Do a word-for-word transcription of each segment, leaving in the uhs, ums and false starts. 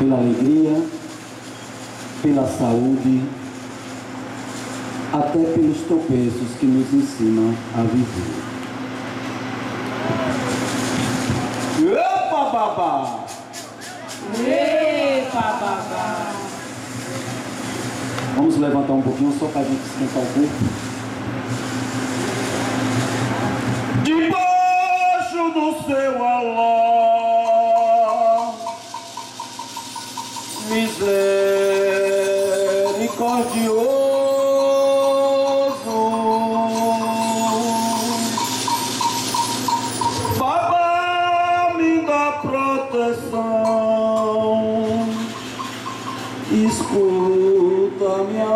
pela alegria, pela saúde, até pelos tropeços que nos ensinam a viver. Opa, babá! Epa, babá! Vamos levantar um pouquinho só para a gente esquentar o corpo. Debaixo do seu alá, misericordioso, babá, me dá proteção, escuta minha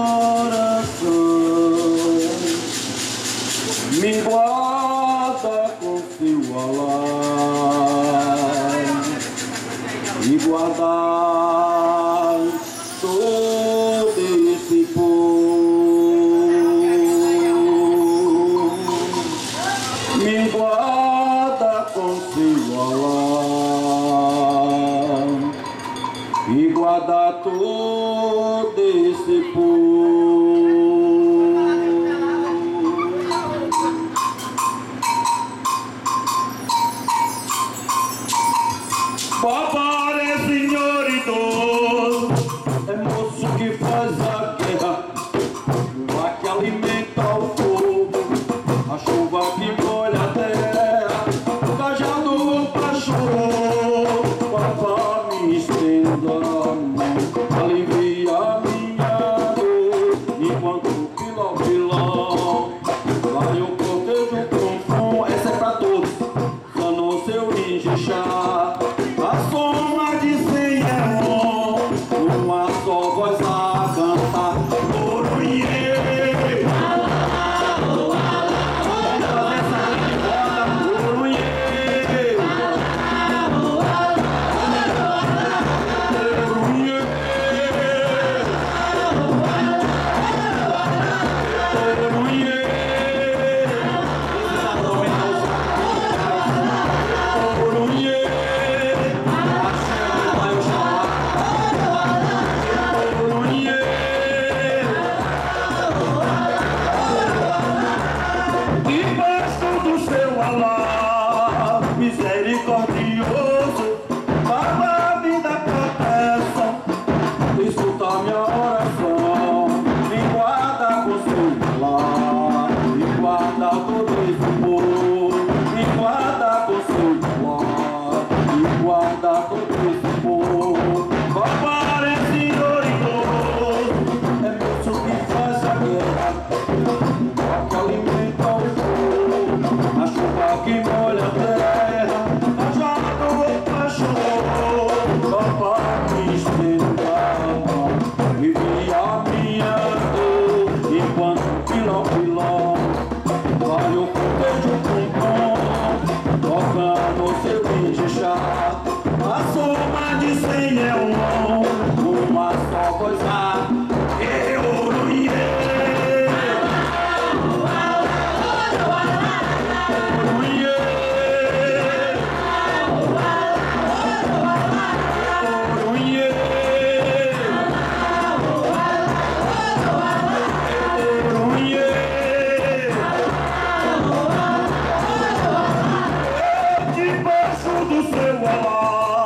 oração, me guarda com teu alá e guardar todo esse povo, me guarda com teu alá e guardar todo esse povo. Babá é senhor idoso, é moço que faz a guerra, chuva que alimenta o povo, a chuva que molha a terra, o cajado apaixonou. Babá, me estenda a mão, alivia a minha dor, enquanto o pilão pilão vai o cortejo com fome. Essa é pra todos, só no seu injixá. A soma de cem é bom, uma só voz a cantar. Orunhê! Vamos fazer essa grande roda. Orunhê! Orunhê! Orunhê! Orunhê! Debaixo do seu alá, misericordioso, babá, me dá proteção, escuta minha oração, me guarda com seu alá, me guarda todo esse povo, me guarda com seu alá, me guarda todo esse povo. Babá é senhor idoso, é moço que faz a guerra, que alimenta o povo, a chuva que molha a terra, a jado apaixonou. Babá, me estenda a mão, alivia a minha dor, enquanto pilão, pilão vai o cortejo com tom, tocando seu injixá. A soma de cem é um, uma só voz a Orunhê! Debaixo do seu alá,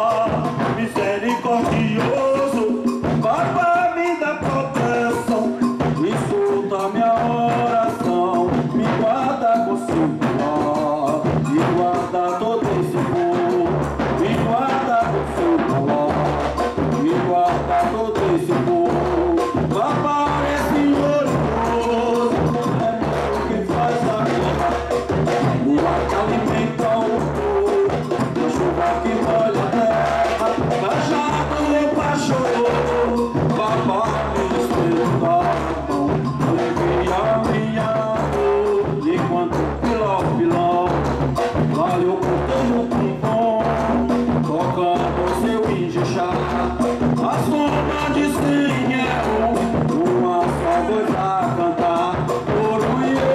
misericordioso, babá, me dá proteção, escuta minha oração, me guarda com seu alá, me guarda todo esse povo, me guarda com seu alá, me guarda todo esse povo. Babá é senhor idoso, é moço que faz a guerra, lua que alimenta o povo, a chuva que molha a terra, cajado apaixonou. Babá, me estenda a mão, alivia a minha dor, enquanto pilão, pilão vai o cortejo com bom, tocando seu injixá. A soma de cem é um, uma só voz a cantar. Orunhê!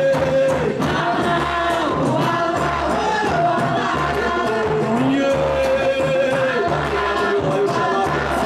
Orunhê!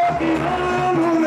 que amo